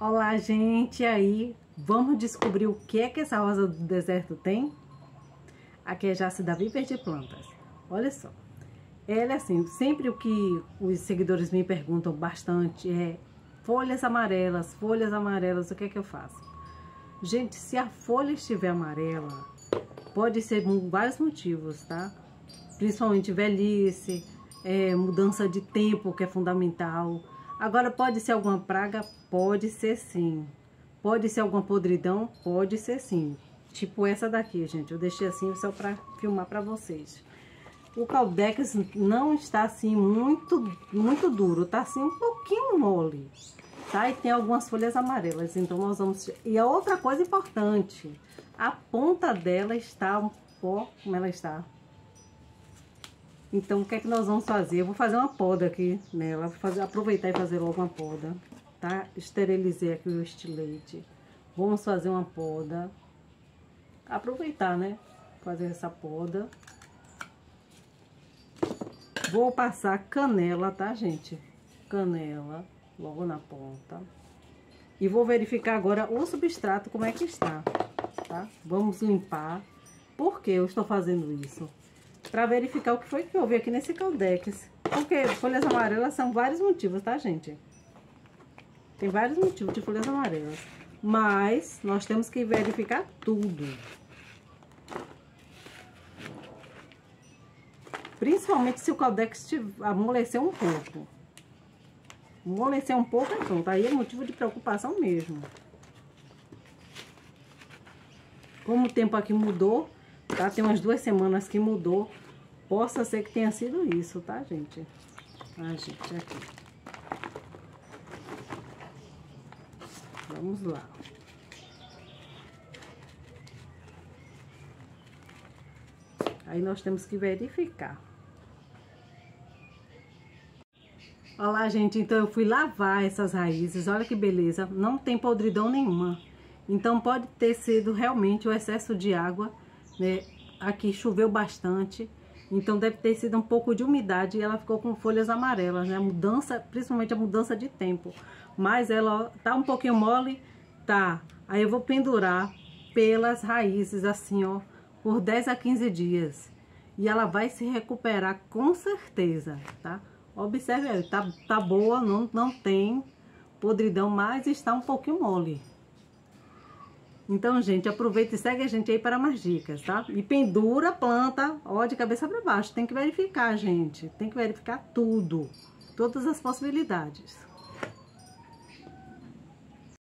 Olá, gente, e aí? Vamos descobrir o que é que essa rosa do deserto tem? Aqui é Jaci Davi Verde Plantas. Olha só, ela é assim, sempre o que os seguidores me perguntam bastante é folhas amarelas, o que é que eu faço? Gente, se a folha estiver amarela, pode ser por vários motivos, tá? Principalmente velhice, mudança de tempo, que é fundamental. Agora, pode ser alguma praga? Pode ser sim. Pode ser alguma podridão? Pode ser sim. Tipo essa daqui, gente. Eu deixei assim só para filmar para vocês. O caldex não está assim muito duro, tá assim um pouquinho mole, tá? E tem algumas folhas amarelas, então nós vamos... E a outra coisa importante, a ponta dela está um pouco... Como ela está? Então, o que é que nós vamos fazer? Eu vou fazer uma poda aqui nela, aproveitar e fazer logo uma poda, tá? Esterilizei aqui o estilete. Vamos fazer uma poda. Aproveitar, né? Fazer essa poda. Vou passar canela, tá, gente? Canela, logo na ponta. E vou verificar agora o substrato, como é que está, tá? Vamos limpar. Por que eu estou fazendo isso? Para verificar o que foi que houve aqui nesse caldex. Porque folhas amarelas são vários motivos, tá, gente? Tem vários motivos de folhas amarelas. Mas nós temos que verificar tudo. Principalmente se o caldex amolecer um pouco. Amolecer um pouco é pronto. Aí é motivo de preocupação mesmo. Como o tempo aqui mudou, tá? Tem umas 2 semanas que mudou. Possa ser que tenha sido isso, tá, gente? Ah, gente, aqui. Vamos lá. Aí nós temos que verificar. Olha lá, gente, então eu fui lavar essas raízes. Olha que beleza, não tem podridão nenhuma. Então pode ter sido realmente o excesso de água, né? Aqui choveu bastante. Então deve ter sido um pouco de umidade e ela ficou com folhas amarelas, né? A mudança, principalmente a mudança de tempo. Mas ela ó, tá um pouquinho mole, tá? Aí eu vou pendurar pelas raízes assim, ó, por 10 a 15 dias. E ela vai se recuperar com certeza, tá? Observe aí, tá boa, não tem podridão, mas está um pouquinho mole. Então, gente, aproveita e segue a gente aí para mais dicas, tá? E pendura a planta, ó, de cabeça para baixo. Tem que verificar, gente. Tem que verificar tudo. Todas as possibilidades.